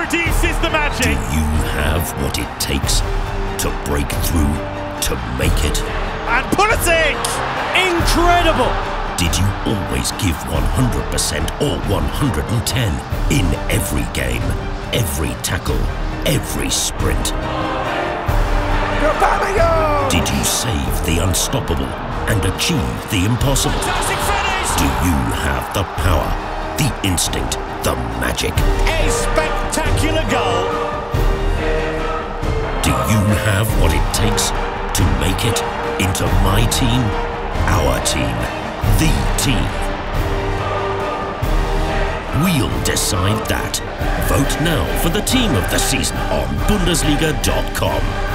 produces the magic. Do you have what it takes to break through, to make it? And Pulisic! Incredible! Did you always give 100% or 110 in every game, every tackle, every sprint? Aubameyang! Did you save the unstoppable and achieve the impossible? Fantastic finish! Do you have the power, the instinct, the magic? A spectacular goal. Do you have what it takes to make it into my team, our team, the team? We'll decide that. Vote now for the team of the season on Bundesliga.com.